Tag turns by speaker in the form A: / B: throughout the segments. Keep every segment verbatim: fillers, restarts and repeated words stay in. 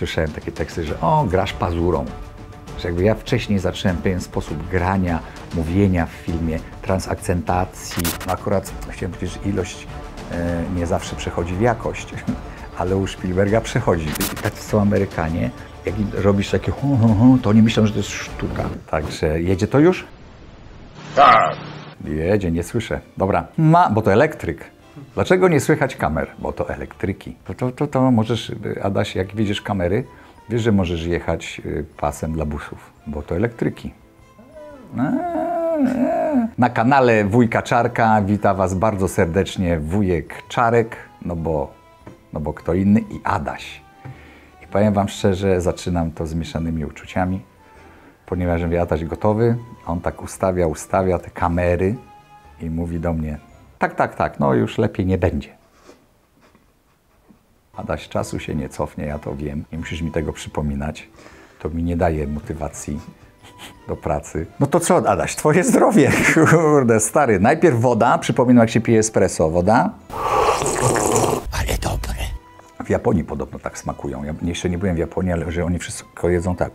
A: słyszałem takie teksty, że o, grasz pazurą. Że jakby ja wcześniej zacząłem pewien sposób grania, mówienia w filmie, transakcentacji. No akurat chciałem powiedzieć, że ilość e, nie zawsze przechodzi w jakość, ale u Spielberga przechodzi. I tak są Amerykanie, jak robisz takie hu, hu, hu, to oni myślą, że to jest sztuka. Także jedzie to już?
B: Tak.
A: Jedzie, nie słyszę. Dobra, ma, bo to elektryk. Dlaczego nie słychać kamer? Bo to elektryki. To, to, to, to możesz, Adaś, jak widzisz kamery, wiesz, że możesz jechać pasem dla busów, bo to elektryki. Na kanale Wujka Czarka wita Was bardzo serdecznie wujek Czarek, no bo, no bo kto inny, i Adaś. I powiem Wam szczerze, zaczynam to z mieszanymi uczuciami, ponieważ mówię, Adaś gotowy, on tak ustawia, ustawia te kamery i mówi do mnie, tak, tak, tak, no już lepiej nie będzie. Adaś, czasu się nie cofnie, ja to wiem, nie musisz mi tego przypominać, to mi nie daje motywacji do pracy. No to co, Adaś, twoje zdrowie, kurde, stary. Najpierw woda, przypominam, jak się pije espresso, woda.
B: Ale dobre.
A: W Japonii podobno tak smakują. Ja jeszcze nie byłem w Japonii, ale że oni wszystko jedzą tak.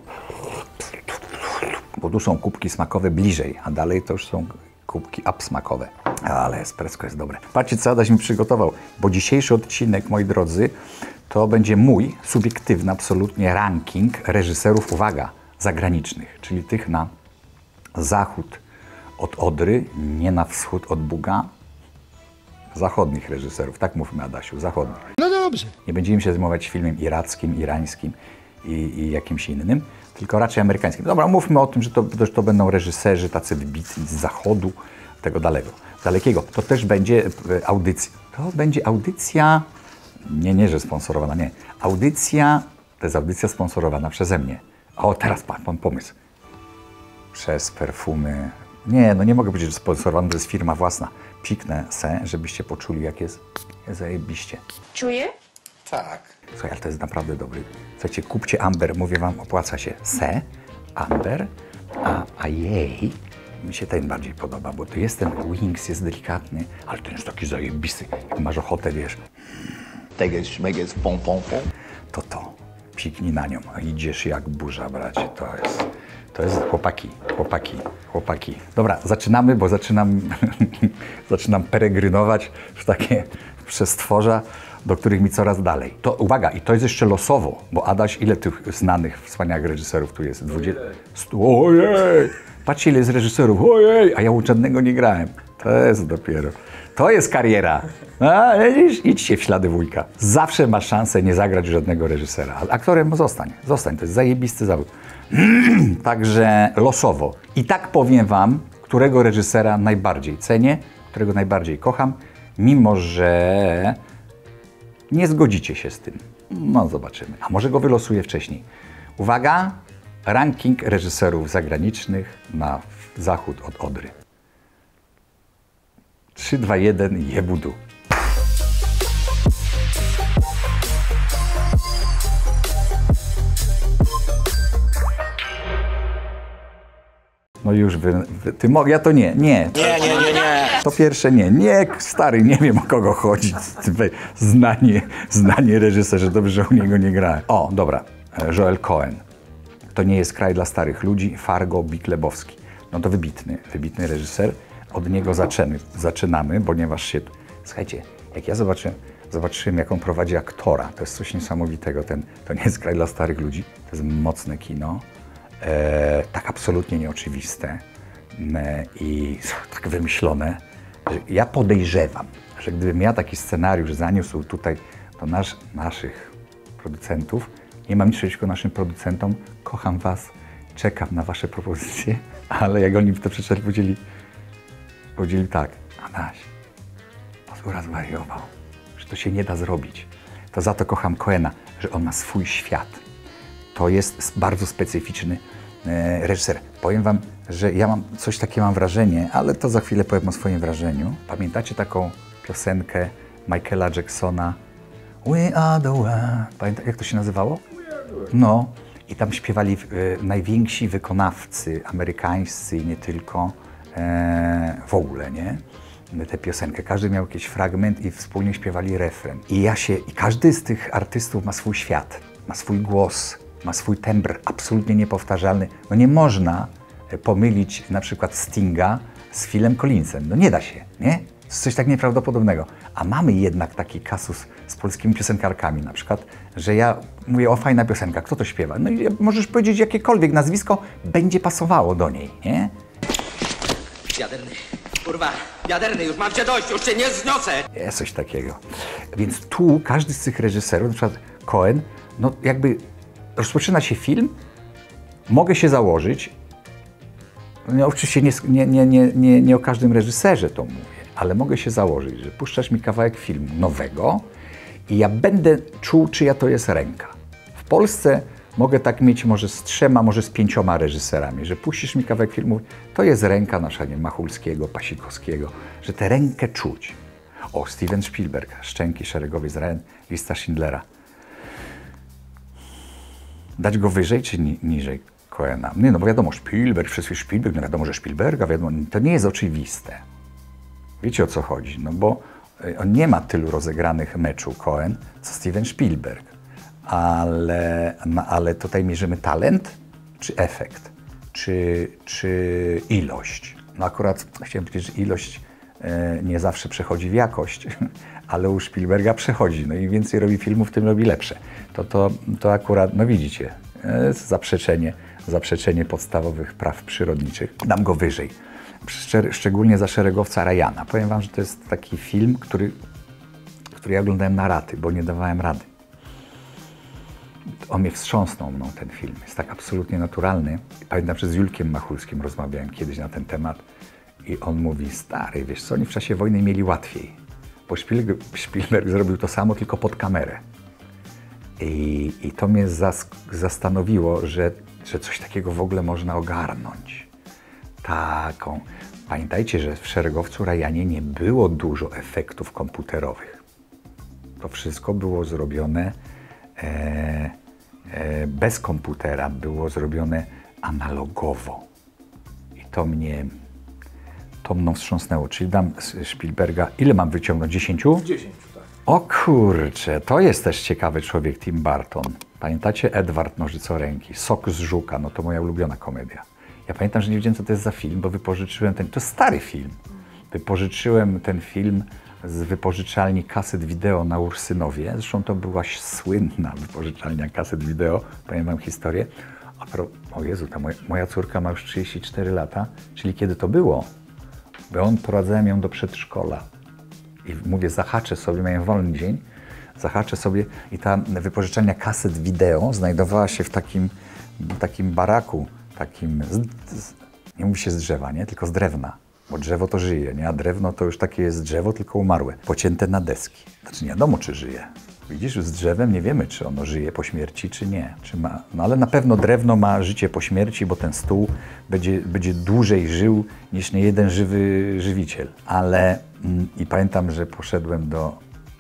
A: Bo tu są kubki smakowe bliżej, a dalej to już są kubki absmakowe. Ale espresso jest dobre. Patrzcie, co Adaś mi przygotował, bo dzisiejszy odcinek, moi drodzy, to będzie mój subiektywny absolutnie ranking reżyserów, uwaga, zagranicznych, czyli tych na zachód od Odry, nie na wschód od Buga. Zachodnich reżyserów, tak mówmy, Adasiu, zachodnich.
B: No dobrze.
A: Nie będziemy się zajmować filmem irackim, irańskim i, i jakimś innym, tylko raczej amerykańskim. Dobra, mówmy o tym, że to, że to będą reżyserzy tacy wybitni z zachodu, tego daleko, dalekiego. To też będzie audycja. To będzie audycja, nie, nie, że sponsorowana, nie. Audycja, to jest audycja sponsorowana przeze mnie. O, teraz pan, pan pomysł. Przez perfumy. Nie, no nie mogę powiedzieć, że sponsorowana, to jest firma własna. Piknę se, żebyście poczuli, jak jest, jest zajebiście.
C: Czuję?
B: Tak.
A: Słuchaj, ale to jest naprawdę dobry. Słuchajcie, kupcie Amber, mówię wam, opłaca się. Se, Amber, a, a jej mi się ten bardziej podoba, bo to jest ten Wings, jest delikatny, ale ten jest taki zajebisty. Jak masz ochotę, wiesz,
B: Teges, szmeges, pom, pom, pom.
A: to to, piknij na nią, a idziesz jak burza, bracie, to jest, to jest chłopaki, chłopaki, chłopaki. Dobra, zaczynamy, bo zaczynam, zaczynam peregrynować w takie przestworza, do których mi coraz dalej. To uwaga, i to jest jeszcze losowo, bo Adaś, ile tych znanych, wspaniałych reżyserów tu jest? dwadzieścia? Ojej! Patrzcie, ile jest reżyserów, ojej! A ja u żadnego nie grałem. To jest dopiero. To jest kariera. A, widzisz? Idźcie w ślady wujka. Zawsze masz szansę nie zagrać żadnego reżysera. Ale aktorem zostań, zostań, to jest zajebisty zawód. Także losowo. I tak powiem wam, którego reżysera najbardziej cenię, którego najbardziej kocham, mimo że nie zgodzicie się z tym. No zobaczymy. A może go wylosuję wcześniej. Uwaga, ranking reżyserów zagranicznych na zachód od Odry. trzy, dwa, jeden, jebudu. No już wy, wy ty mo, ja to nie, nie.
B: Nie, nie, nie, nie.
A: To pierwsze nie, nie, stary, nie wiem, o kogo chodzi. Znanie, znanie reżyserze, dobrze, że u niego nie grałem. O, dobra, Joel Cohen. To nie jest kraj dla starych ludzi, Fargo, Big Lebowski. No to wybitny, wybitny reżyser. Od niego zaczynamy, zaczynamy, ponieważ się... Słuchajcie, jak ja zobaczyłem, zobaczyłem, jak on prowadzi aktora, to jest coś niesamowitego. Ten, to nie jest kraj dla starych ludzi, to jest mocne kino. E, tak absolutnie nieoczywiste e, i tak wymyślone, że ja podejrzewam, że gdybym ja taki scenariusz zaniósł tutaj do nasz, naszych producentów, nie mam nic przeciwko naszym producentom, kocham was, czekam na wasze propozycje, ale jak oni to przeczytali, powiedzieli, powiedzieli tak, Adaś, Pazura zwariował, że to się nie da zrobić. To za to kocham Coena, że on ma swój świat. To jest bardzo specyficzny e, reżyser. Powiem wam, że ja mam coś takiego, mam wrażenie, ale to za chwilę powiem o swoim wrażeniu. Pamiętacie taką piosenkę Michaela Jacksona We are the world. Pamiętacie, jak to się nazywało? No. I tam śpiewali e, najwięksi wykonawcy amerykańscy i nie tylko e, w ogóle, nie? Tę piosenkę. Każdy miał jakiś fragment i wspólnie śpiewali refren. I ja się, i każdy z tych artystów ma swój świat. ma swój głos, ma swój tembr absolutnie niepowtarzalny. No nie można pomylić na przykład Stinga z Philem Collinsem. No nie da się, nie? To jest coś tak nieprawdopodobnego. A mamy jednak taki kasus z polskimi piosenkarkami na przykład, że ja mówię, o fajna piosenka, kto to śpiewa? No i możesz powiedzieć jakiekolwiek nazwisko, będzie pasowało do niej, nie?
C: Wiaderny, kurwa, wiaderny, już mam cię dość, już cię nie zniosę!
A: Jest coś takiego. Więc tu każdy z tych reżyserów, na przykład Coen, no jakby rozpoczyna się film, mogę się założyć, no oczywiście nie, nie, nie, nie, nie, nie o każdym reżyserze to mówię, ale mogę się założyć, że puszczasz mi kawałek filmu nowego i ja będę czuł, czyja to jest ręka. W Polsce mogę tak mieć może z trzema, może z pięcioma reżyserami, że puścisz mi kawałek filmu, to jest ręka nasza, nie, Machulskiego, Pasikowskiego, że tę rękę czuć. O, Steven Spielberg, Szczęki, Szeregowiec Ryan, Lista Schindlera. Dać go wyżej czy ni niżej Coena? Nie, no bo wiadomo, Spielberg, wszyscy Spielberg, no wiadomo, że Spielberga, wiadomo, to nie jest oczywiste. Wiecie, o co chodzi? No bo on nie ma tylu rozegranych meczu Coen, co Steven Spielberg. Ale, no, ale tutaj mierzymy talent czy efekt, czy, czy ilość. No akurat chciałem powiedzieć, że ilość e, nie zawsze przechodzi w jakość, ale u Spielberga przechodzi. No i więcej robi filmów, tym robi lepsze. To, to, to akurat, no widzicie, e, zaprzeczenie, zaprzeczenie podstawowych praw przyrodniczych. Dam go wyżej. Szczególnie za Szeregowca Ryana. Powiem wam, że to jest taki film, który, który ja oglądałem na raty, bo nie dawałem rady. On mnie wstrząsnął mną, ten film. Jest tak absolutnie naturalny. Pamiętam, że z Julkiem Machulskim rozmawiałem kiedyś na ten temat i on mówi, stary, wiesz co, oni w czasie wojny mieli łatwiej, bo Spielberg, Spielberg zrobił to samo, tylko pod kamerę. I, i to mnie zas, zastanowiło, że, że coś takiego w ogóle można ogarnąć. Taką. Pamiętajcie, że w Szeregowcu Ryanie nie było dużo efektów komputerowych. To wszystko było zrobione e, e, bez komputera, było zrobione analogowo. I to mnie, to mną wstrząsnęło. Czyli dam Spielberga, ile mam wyciągnąć? Dziesięciu?
D: Dziesięciu, tak.
A: O kurczę, to jest też ciekawy człowiek, Tim Burton. Pamiętacie Edward Nożycoręki, Sok z Żuka, no to moja ulubiona komedia. Ja pamiętam, że nie wiedziałem, co to jest za film, bo wypożyczyłem ten, to jest stary film. Wypożyczyłem ten film z wypożyczalni kaset wideo na Ursynowie. Zresztą to była słynna wypożyczalnia kaset wideo, powiem wam historię. A pro, o Jezu, ta moja, moja córka ma już trzydzieści cztery lata, czyli kiedy to było? Bo on prowadzałem ją do przedszkola. I mówię, zahaczę sobie, miałem wolny dzień, zahaczę sobie i ta wypożyczalnia kaset wideo znajdowała się w takim, takim baraku, takim, z, z, nie mówi się z drzewa, nie? Tylko z drewna, bo drzewo to żyje, nie? A drewno to już takie jest drzewo, tylko umarłe, pocięte na deski. Znaczy nie wiadomo, czy żyje. Widzisz, z drzewem nie wiemy, czy ono żyje po śmierci, czy nie. Czy ma, no ale na pewno drewno ma życie po śmierci, bo ten stół będzie, będzie dłużej żył niż niejeden żywy żywiciel. Ale mm, i pamiętam, że poszedłem do...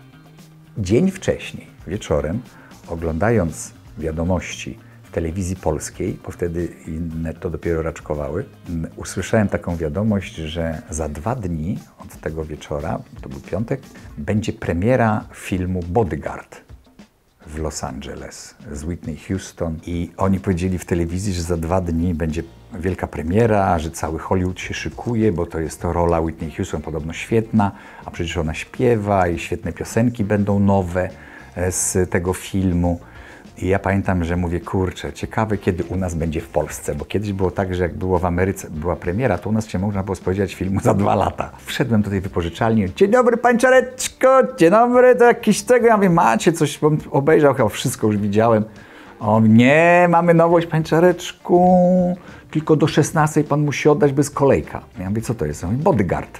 A: Dzień wcześniej, wieczorem, oglądając wiadomości w telewizji polskiej, bo wtedy inne to dopiero raczkowały, usłyszałem taką wiadomość, że za dwa dni od tego wieczora, to był piątek, będzie premiera filmu Bodyguard w Los Angeles z Whitney Houston i oni powiedzieli w telewizji, że za dwa dni będzie wielka premiera, że cały Hollywood się szykuje, bo to jest to rola Whitney Houston podobno świetna, a przecież ona śpiewa i świetne piosenki będą nowe z tego filmu. I ja pamiętam, że mówię, kurczę, ciekawe kiedy u nas będzie w Polsce, bo kiedyś było tak, że jak było w Ameryce, była premiera, to u nas się można było spodziewać filmu za dwa lata. Wszedłem do tej wypożyczalni, dzień dobry pańczareczko, dzień dobry, to jakiś tego, ja mówię, macie coś, bo obejrzał, chyba wszystko już widziałem. On mówi, nie, mamy nowość pańczareczku, tylko do szesnastej pan musi oddać bez kolejka. Ja mówię, co to jest? On mówi, Bodyguard.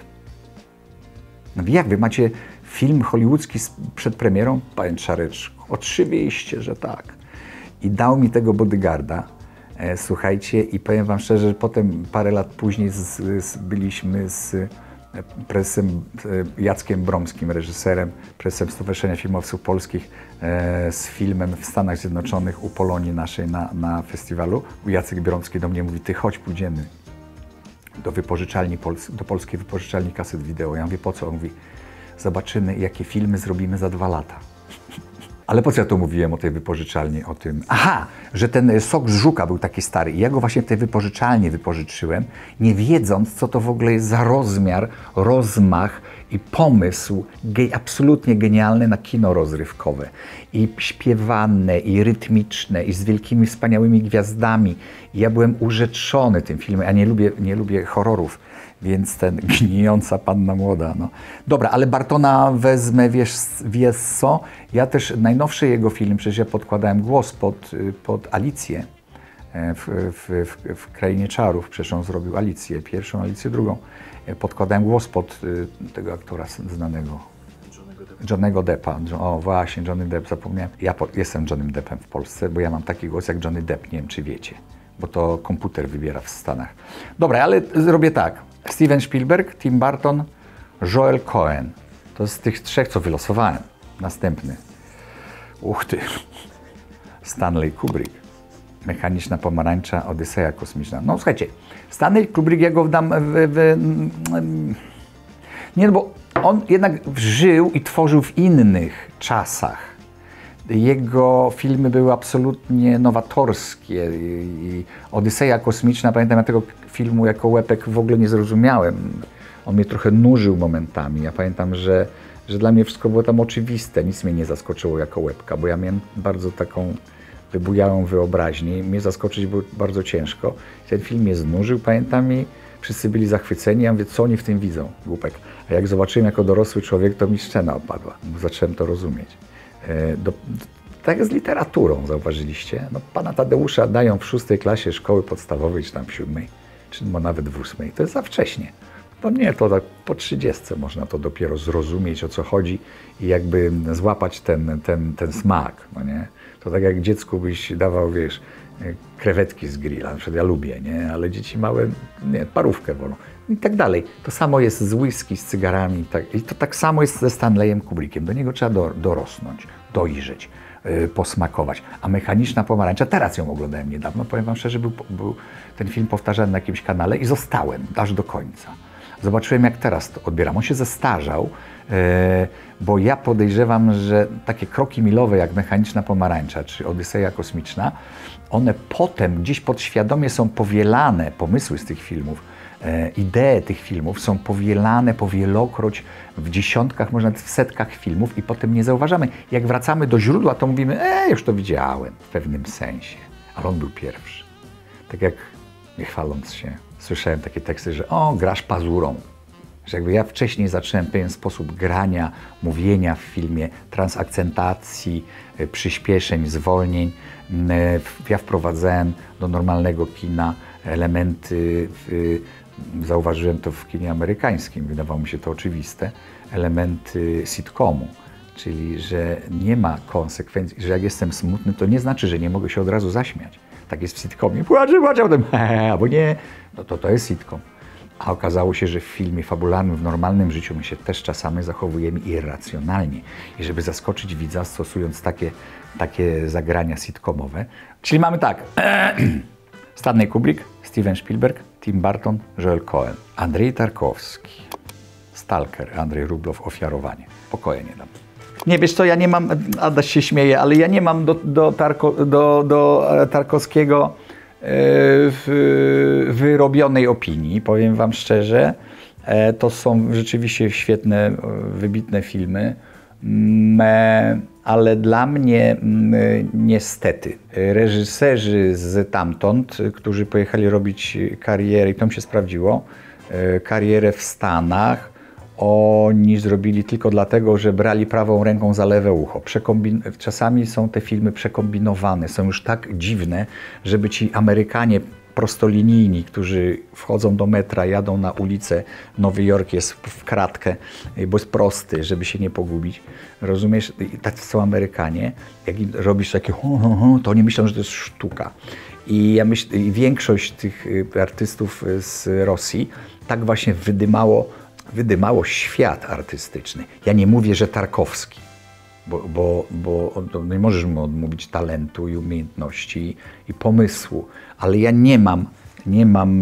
A: No jak wy macie film hollywoodzki przed premierą? Pańczareczku. Oczywiście, że tak. I dał mi tego Bodyguarda, e, słuchajcie, i powiem wam szczerze, że potem parę lat później z, z, byliśmy z prezesem e, Jackiem Bromskim, reżyserem, prezesem Stowarzyszenia Filmowców Polskich, e, z filmem w Stanach Zjednoczonych u Polonii naszej na, na festiwalu. Jacek Bromski do mnie mówi, ty chodź, pójdziemy do wypożyczalni, do polskiej wypożyczalni kaset wideo. Ja mówię, po co? On mówi, zobaczymy, jakie filmy zrobimy za dwa lata. Ale po co ja to mówiłem o tej wypożyczalni, o tym? Aha, że ten sok z żuka był taki stary i ja go właśnie w tej wypożyczalni wypożyczyłem, nie wiedząc, co to w ogóle jest za rozmiar, rozmach i pomysł ge absolutnie genialny na kino rozrywkowe. I śpiewane, i rytmiczne, i z wielkimi, wspaniałymi gwiazdami. I ja byłem urzeczony tym filmem. Ja nie lubię, nie lubię horrorów, więc ten Gnijąca panna młoda. No. Dobra, ale Bartona wezmę, wiesz, wiesz co? Ja też najnowszy jego film, przecież ja podkładałem głos pod, pod Alicję w, w, w, w Krainie Czarów. Przecież on zrobił Alicję, pierwszą, Alicję drugą. Podkładałem głos pod tego aktora znanego. Johnny'ego Deppa. O właśnie, Johnny Depp, zapomniałem. Ja jestem Johnnym Deppem w Polsce, bo ja mam taki głos jak Johnny Depp, nie wiem czy wiecie. Bo to komputer wybiera w Stanach. Dobra, ale zrobię tak. Steven Spielberg, Tim Burton, Joel Cohen. To z tych trzech, co wylosowałem. Następny. Uch ty. Stanley Kubrick. Mechaniczna pomarańcza, Odyseja kosmiczna. No słuchajcie, Stanley Kubrick, ja go dam w, w, nie, no bo on jednak żył i tworzył w innych czasach. Jego filmy były absolutnie nowatorskie i Odyseja kosmiczna, pamiętam, ja tego filmu jako łepek w ogóle nie zrozumiałem. On mnie trochę nużył momentami. Ja pamiętam, że, że dla mnie wszystko było tam oczywiste. Nic mnie nie zaskoczyło jako łepka, bo ja miałem bardzo taką wybujałą wyobraźnię. Mnie zaskoczyć było bardzo ciężko. Ten film mnie znużył, pamiętam, i wszyscy byli zachwyceni. Ja mówię, co oni w tym widzą, głupek. A jak zobaczyłem jako dorosły człowiek, to mi szczena opadła, bo zacząłem to rozumieć. Do, tak z literaturą, zauważyliście. No, pana Tadeusza dają w szóstej klasie szkoły podstawowej, czy tam w siódmej, czy nawet w ósmej. To jest za wcześnie. To nie, to tak po trzydziestce można to dopiero zrozumieć, o co chodzi i jakby złapać ten, ten, ten smak, no nie? To tak jak dziecku byś dawał, wiesz, krewetki z grilla, na przykład ja lubię, nie? Ale dzieci małe, nie, parówkę wolą i tak dalej. To samo jest z whisky, z cygarami i, tak, i to tak samo jest ze Stanleyem Kubrickiem. Do niego trzeba do, dorosnąć, dojrzeć, yy, posmakować. A Mechaniczna pomarańcza, teraz ją oglądałem niedawno, powiem wam szczerze, był, był ten film powtarzany na jakimś kanale i zostałem aż do końca. Zobaczyłem, jak teraz to odbieram. On się zestarzał, yy, bo ja podejrzewam, że takie kroki milowe jak Mechaniczna pomarańcza czy Odyseja kosmiczna, one potem gdzieś podświadomie są powielane, pomysły z tych filmów, e, idee tych filmów są powielane powielokroć w dziesiątkach, może nawet w setkach filmów i potem nie zauważamy. Jak wracamy do źródła, to mówimy, e, już to widziałem w pewnym sensie, ale on był pierwszy. Tak jak, nie chwaląc się, słyszałem takie teksty, że o, grasz pazurą. Że jakby ja wcześniej zacząłem pewien sposób grania, mówienia w filmie, transakcentacji, przyspieszeń, zwolnień. Ja wprowadzałem do normalnego kina elementy, w, zauważyłem to w kinie amerykańskim, wydawało mi się to oczywiste, elementy sitcomu. Czyli, że nie ma konsekwencji, że jak jestem smutny, to nie znaczy, że nie mogę się od razu zaśmiać. Tak jest w sitcomie. Płaczę, płaczę, a potem albo nie, no to to jest sitcom. A okazało się, że w filmie fabularnym, w normalnym życiu my się też czasami zachowujemy irracjonalnie. I żeby zaskoczyć widza, stosując takie, takie zagrania sitcomowe. Czyli mamy tak, Stanley Kubrick, Steven Spielberg, Tim Burton, Joel Cohen, Andrzej Tarkowski, Stalker, Andrzej Rublow, Ofiarowanie. Pokoju nie dam. Nie, wiesz co, ja nie mam, Adaś się śmieje, ale ja nie mam do, do, Tarko, do, do Tarkowskiego w wyrobionej opinii, powiem wam szczerze. To są rzeczywiście świetne, wybitne filmy, ale dla mnie niestety reżyserzy z tamtąd, którzy pojechali robić karierę, i to mi się sprawdziło, karierę w Stanach, oni zrobili tylko dlatego, że brali prawą ręką za lewe ucho. Przekombin... Czasami są te filmy przekombinowane, są już tak dziwne, żeby ci Amerykanie prostolinijni, którzy wchodzą do metra, jadą na ulicę, Nowy Jork jest w kratkę, bo jest prosty, żeby się nie pogubić. Rozumiesz? Tacy są Amerykanie. Jak im robisz takie ho, ho, ho, to oni myślą, że to jest sztuka. I ja myślę, i większość tych artystów z Rosji tak właśnie wydymało wydymało świat artystyczny. Ja nie mówię, że Tarkowski, bo, bo, bo nie możesz mu odmówić talentu i umiejętności i pomysłu, ale ja nie mam, nie mam,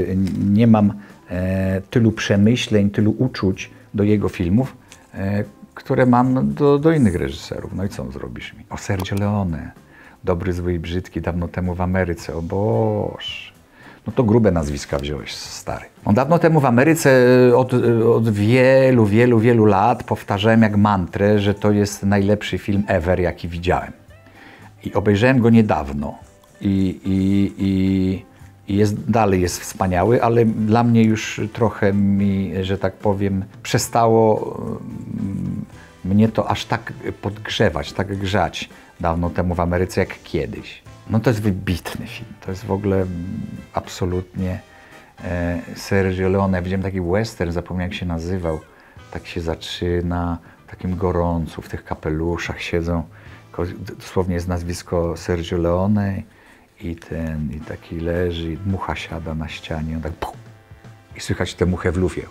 A: nie mam tylu przemyśleń, tylu uczuć do jego filmów, które mam do, do innych reżyserów. No i co zrobisz mi? O Sergio Leone, Dobry, Zły i Brzydki, dawno temu w Ameryce, o Boże. No to grube nazwiska wziąłeś, stary. On dawno temu w Ameryce od, od wielu, wielu, wielu lat powtarzałem jak mantrę, że to jest najlepszy film ever, jaki widziałem. I obejrzałem go niedawno. I, i, i, i jest, dalej jest wspaniały, ale dla mnie już trochę mi, że tak powiem, przestało mnie to aż tak podgrzewać, tak grzać dawno temu w Ameryce jak kiedyś. No to jest wybitny film. To jest w ogóle absolutnie e, Sergio Leone. Widziałem taki western, zapomniałem jak się nazywał. Tak się zaczyna, w takim gorącu, w tych kapeluszach siedzą. Dosłownie jest nazwisko Sergio Leone i ten, i taki leży, i mucha siada na ścianie, on tak pum, i słychać tę muchę w lufie.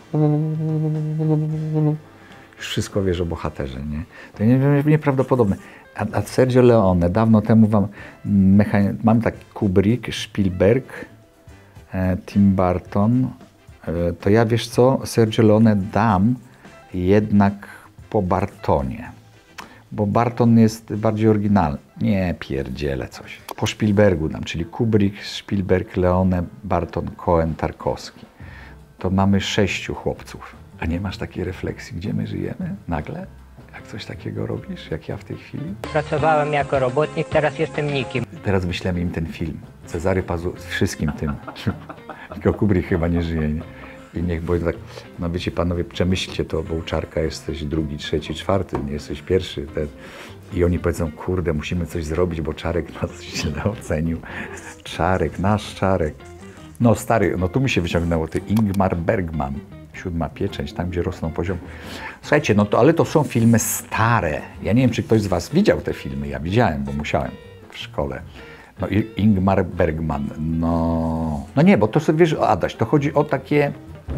A: Już wszystko wiesz o bohaterze, nie? To nie, nieprawdopodobne. A, a Sergio Leone, dawno temu wam, mechan... mam taki Kubrick, Spielberg, e, Tim Burton, e, to ja wiesz co, Sergio Leone dam jednak po Bartonie. Bo Barton jest bardziej oryginalny. Nie, pierdzielę coś. Po Spielbergu dam, czyli Kubrick, Spielberg, Leone, Barton, Coen, Tarkowski. To mamy sześciu chłopców. A nie masz takiej refleksji, gdzie my żyjemy nagle? Jak coś takiego robisz, jak ja w tej chwili?
D: Pracowałem jako robotnik, teraz jestem nikim.
A: Teraz wyślemy im ten film. Cezary Pazur, wszystkim tym. Tylko Kubrick chyba nie żyje, nie? I niech, bo tak, no wiecie panowie, przemyślcie to, bo u Czarka jesteś drugi, trzeci, czwarty, nie jesteś pierwszy. Ten. I oni powiedzą, kurde, musimy coś zrobić, bo Czarek nas źle ocenił. Czarek, nasz Czarek. No stary, no tu mi się wyciągnęło, ty Ingmar Bergman. Siódma pieczęć, tam gdzie rosną poziom. Słuchajcie, no to, ale to są filmy stare. Ja nie wiem, czy ktoś z was widział te filmy. Ja widziałem, bo musiałem w szkole. No i Ingmar Bergman, no... No nie, bo to sobie, wiesz, Adaś, to chodzi o takie...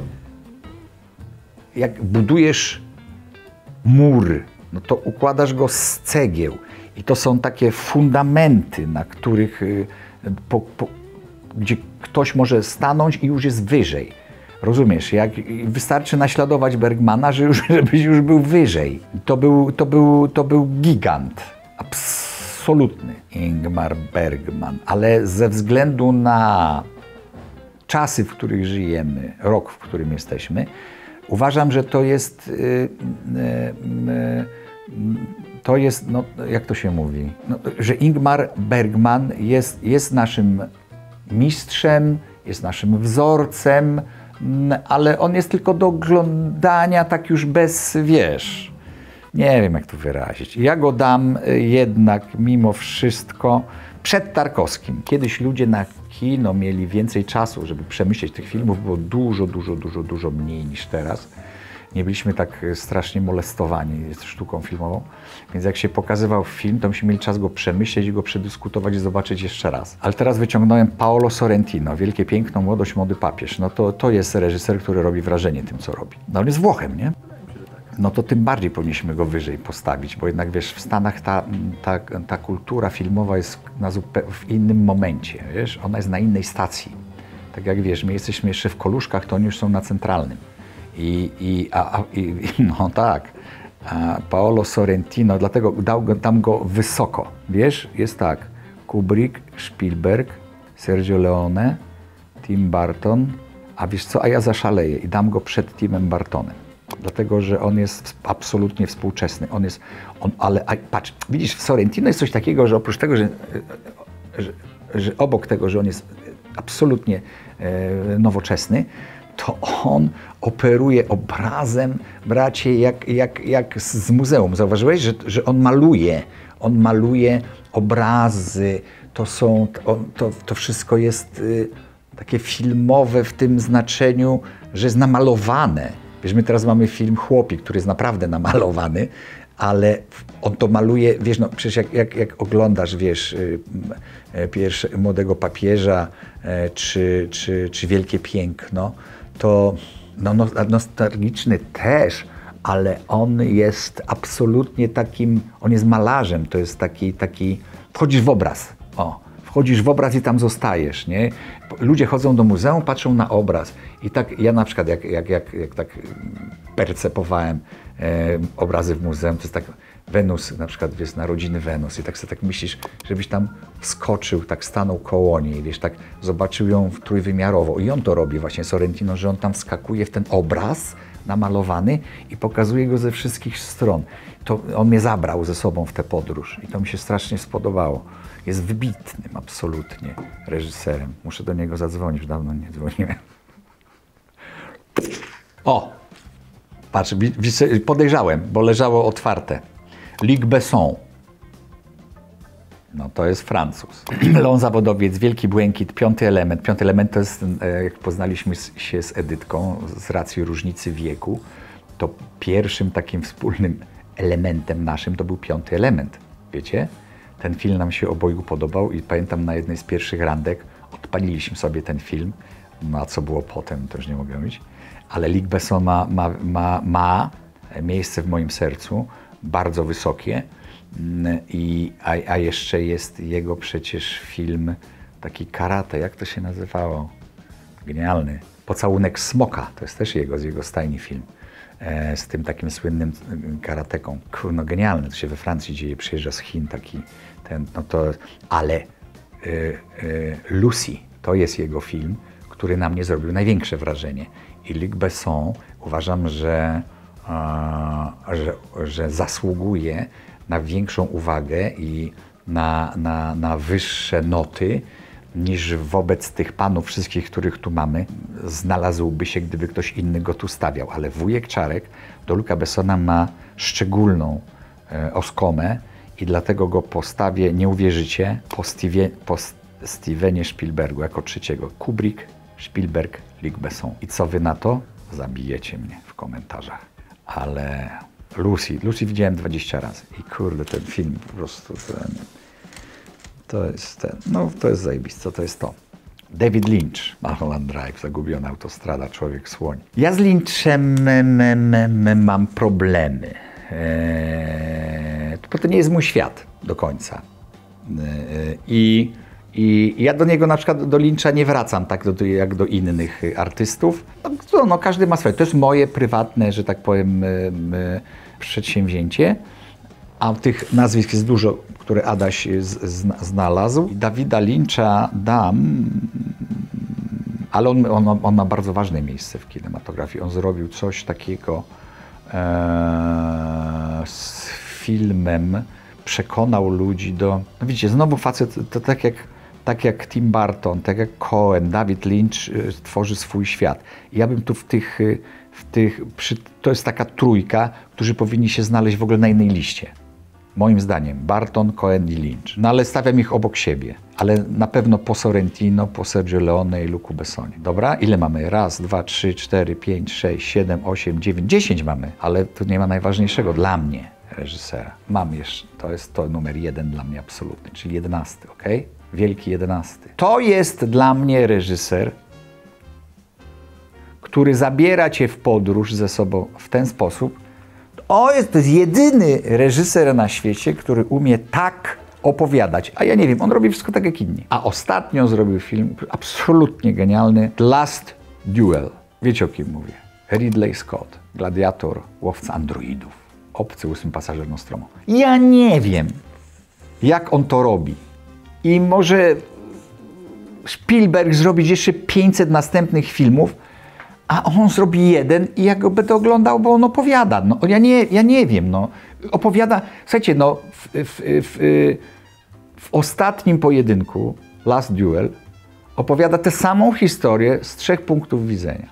A: Jak budujesz mur, no to układasz go z cegieł. I to są takie fundamenty, na których... Po, po, gdzie ktoś może stanąć i już jest wyżej. Rozumiesz, jak wystarczy naśladować Bergmana, że już, żebyś już był wyżej. To był, to był, to był gigant. Absolutny Ingmar Bergman. Ale ze względu na czasy, w których żyjemy, rok, w którym jesteśmy, uważam, że to jest, yy, yy, yy, to jest, no, jak to się mówi, no, że Ingmar Bergman jest, jest naszym mistrzem, jest naszym wzorcem, ale on jest tylko do oglądania tak już bez, wiesz, nie wiem jak to wyrazić. Ja go dam jednak mimo wszystko przed Tarkowskim. Kiedyś ludzie na kino mieli więcej czasu, żeby przemyśleć tych filmów, było dużo, dużo, dużo, dużo mniej niż teraz. Nie byliśmy tak strasznie molestowani sztuką filmową, więc jak się pokazywał film, to myśmy mieli czas go przemyśleć i go przedyskutować i zobaczyć jeszcze raz. Ale teraz wyciągnąłem Paolo Sorrentino, Wielkie piękno, młodość, młody papież. No to, to jest reżyser, który robi wrażenie tym, co robi. No on jest Włochem, nie? No to tym bardziej powinniśmy go wyżej postawić, bo jednak wiesz, w Stanach ta, ta, ta kultura filmowa jest na zupełnie w innym momencie, wiesz? Ona jest na innej stacji. Tak jak wiesz, my jesteśmy jeszcze w Koluszkach, to oni już są na Centralnym. I, i, a, a, i no tak, a Paolo Sorrentino, dlatego dał go, tam go wysoko, wiesz, jest tak, Kubrick, Spielberg, Sergio Leone, Tim Burton, a wiesz co, a ja zaszaleję i dam go przed Timem Burtonem, dlatego, że on jest absolutnie współczesny, on jest, on, ale a, patrz, widzisz, w Sorrentino jest coś takiego, że oprócz tego, że, że, że obok tego, że on jest absolutnie e, nowoczesny, to on operuje obrazem, bracie, jak, jak, jak z muzeum. Zauważyłeś, że, że on maluje, on maluje obrazy, to są, to, to wszystko jest y, takie filmowe w tym znaczeniu, że jest namalowane. Wiesz, my teraz mamy film Chłopi, który jest naprawdę namalowany, ale on to maluje, wiesz, no przecież jak, jak, jak oglądasz, wiesz, y, y, pierwsze, Młodego papieża, y, czy, czy, czy Wielkie piękno, to no, no, nostalgiczny też, ale on jest absolutnie takim, on jest malarzem, to jest taki, taki, wchodzisz w obraz, o, wchodzisz w obraz i tam zostajesz, nie? Ludzie chodzą do muzeum, patrzą na obraz i tak, ja na przykład jak, jak, jak, jak tak percepowałem e, obrazy w muzeum, to jest tak, Wenus, na przykład, wiesz, narodziny Wenus i tak sobie tak myślisz, żebyś tam wskoczył, tak stanął koło niej, wiesz, tak zobaczył ją trójwymiarowo i on to robi właśnie, Sorrentino, że on tam wskakuje w ten obraz namalowany i pokazuje go ze wszystkich stron. To on mnie zabrał ze sobą w tę podróż i to mi się strasznie spodobało. Jest wybitnym absolutnie reżyserem. Muszę do niego zadzwonić, dawno nie dzwoniłem. O! Patrz, podejrzałem, bo leżało otwarte. Luc Besson. No to jest Francuz. Leon Zawodowiec, Wielki Błękit, Piąty Element. Piąty Element to jest, jak poznaliśmy się z Edytką, z racji różnicy wieku, to pierwszym takim wspólnym elementem naszym to był Piąty Element. Wiecie? Ten film nam się obojgu podobał i pamiętam na jednej z pierwszych randek odpaliliśmy sobie ten film. No a co było potem, to już nie mogę mówić. Ale Luc Besson ma, ma, ma, ma miejsce w moim sercu, bardzo wysokie. I, a, a jeszcze jest jego przecież film taki karate, jak to się nazywało? Genialny. Pocałunek Smoka, to jest też jego, z jego stajni film. E, z tym takim słynnym karateką. No genialny, to się we Francji dzieje, przyjeżdża z Chin taki ten, no to, ale y, y, Lucy, to jest jego film, który na mnie zrobił największe wrażenie. I Luc Besson uważam, że, a, że, że zasługuje na większą uwagę i na, na, na wyższe noty niż wobec tych panów wszystkich, których tu mamy, znalazłby się, gdyby ktoś inny go tu stawiał. Ale Wujek Czarek do Luca Bessona ma szczególną e, oskomę i dlatego go postawię, nie uwierzycie, po, Steve, po Stevenie Spielbergu jako trzeciego. Kubrick, Spielberg, Luc Besson. I co wy na to? Zabijecie mnie w komentarzach. Ale Lucy, Lucy widziałem dwadzieścia razy i kurde, ten film po prostu, ten, to jest ten, no to jest zajebiste, co to jest to. David Lynch, Mulholland Drive, Zagubiona autostrada, Człowiek Słoń. Ja z Lynchem m, m, m, mam problemy, eee, bo to nie jest mój świat do końca. Eee, i, I ja do niego, na przykład do Lyncha nie wracam tak do, jak do innych artystów. No, no, każdy ma swoje. To jest moje prywatne, że tak powiem, m, przedsięwzięcie. A tych nazwisk jest dużo, które Adaś z, z, znalazł. Davida Lyncha dam, ale on, on, on ma bardzo ważne miejsce w kinematografii. On zrobił coś takiego e, z filmem, przekonał ludzi do... No widzicie, znowu facet, to tak jak, tak jak Tim Burton, tak jak Coen, David Lynch y, tworzy swój świat. I ja bym tu w tych... W tych przy, to jest taka trójka, którzy powinni się znaleźć w ogóle na innej liście. Moim zdaniem Burton, Coen i Lynch. No ale stawiam ich obok siebie. Ale na pewno po Sorrentino, po Sergio Leone i Lucu Bessonie. Dobra? Ile mamy? Raz, dwa, trzy, cztery, pięć, sześć, siedem, osiem, dziewięć, dziesięć mamy. Ale tu nie ma najważniejszego dla mnie reżysera. Mam jeszcze, to jest to numer jeden dla mnie absolutny, czyli jedenasty, ok? Wielki jedenasty. To jest dla mnie reżyser, który zabiera cię w podróż ze sobą w ten sposób. O, jest, to jest jedyny reżyser na świecie, który umie tak opowiadać. A ja nie wiem, on robi wszystko tak jak inni. A ostatnio zrobił film absolutnie genialny, The Last Duel. Wiecie, o kim mówię? Ridley Scott, Gladiator, Łowca Androidów, Obcy, Ósmy Pasażer Nostromo. Ja nie wiem, jak on to robi. I może Spielberg zrobić jeszcze pięćset następnych filmów, a on zrobi jeden i ja go będę oglądał, bo on opowiada. No, ja, nie, ja nie wiem, no. Opowiada, słuchajcie, no, w, w, w, w ostatnim pojedynku, Last Duel, opowiada tę samą historię z trzech punktów widzenia.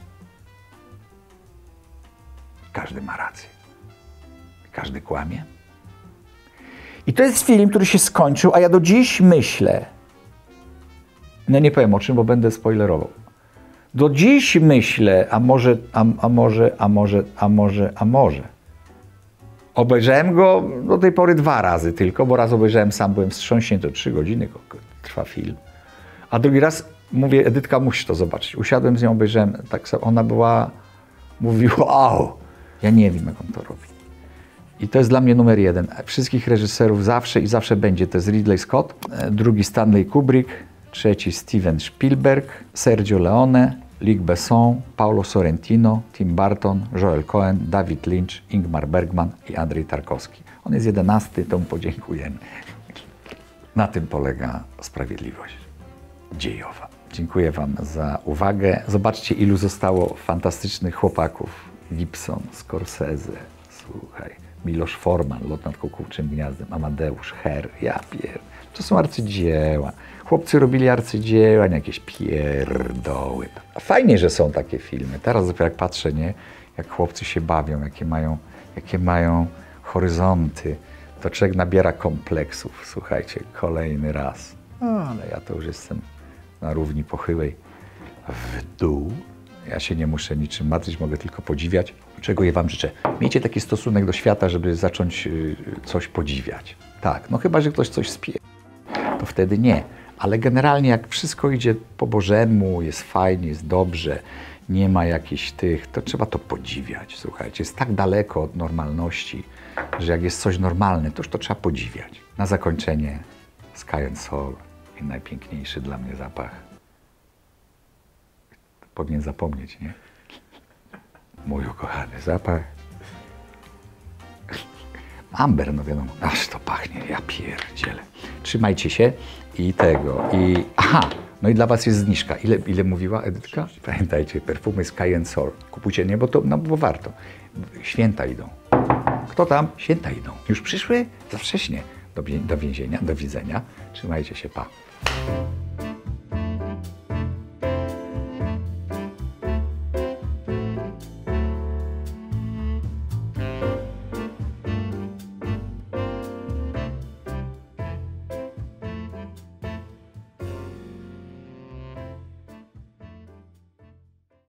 A: Każdy ma rację. Każdy kłamie. I to jest film, który się skończył, a ja do dziś myślę, no nie powiem o czym, bo będę spoilerował. Do dziś myślę, a może, a, a może, a może, a może, a może. Obejrzałem go do tej pory dwa razy tylko, bo raz obejrzałem sam, byłem wstrząśnięty, trzy godziny trwa film. A drugi raz mówię, Edytka, musisz to zobaczyć. Usiadłem z nią, obejrzałem, tak samo, ona była, mówiła, wow, ja nie wiem, jak on to robi. I to jest dla mnie numer jeden. Wszystkich reżyserów zawsze i zawsze będzie. To jest Ridley Scott, drugi Stanley Kubrick, trzeci Steven Spielberg, Sergio Leone, Luc Besson, Paolo Sorrentino, Tim Burton, Joel Cohen, David Lynch, Ingmar Bergman i Andrzej Tarkowski. On jest jedenasty, to mu podziękujemy. Na tym polega sprawiedliwość dziejowa. Dziękuję Wam za uwagę. Zobaczcie, ilu zostało fantastycznych chłopaków. Gibson, Scorsese, słuchaj, Miloš Forman, Lot nad kukułczym gniazdem, Amadeusz, Her, ja pier... To są arcydzieła. Chłopcy robili arcydzieła, nie jakieś pierdoły. Fajnie, że są takie filmy. Teraz dopiero jak patrzę, nie, jak chłopcy się bawią, jakie mają, jakie mają horyzonty, to człowiek nabiera kompleksów. Słuchajcie, kolejny raz. No, ale ja to już jestem na równi pochyłej w dół. Ja się nie muszę niczym martwić, mogę tylko podziwiać. Czego ja Wam życzę? Miejcie taki stosunek do świata, żeby zacząć coś podziwiać. Tak, no chyba, że ktoś coś spie, to wtedy nie. Ale generalnie jak wszystko idzie po Bożemu, jest fajnie, jest dobrze, nie ma jakichś tych, to trzeba to podziwiać. Słuchajcie, jest tak daleko od normalności, że jak jest coś normalne, to już to trzeba podziwiać. Na zakończenie Sky and Soul i najpiękniejszy dla mnie zapach. Powinien zapomnieć, nie? Mój ukochany zapach. Amber, no wiadomo. Aż to pachnie, ja pierdzielę. Trzymajcie się i tego, i... Aha, no i dla Was jest zniżka. Ile, ile mówiła Edytka? Pamiętajcie, perfumy Sky and Soul. Kupujcie, nie, bo to, no bo warto. Święta idą. Kto tam? Święta idą. Już przyszły? Za wcześnie. Do, do więzienia, do widzenia. Trzymajcie się, pa.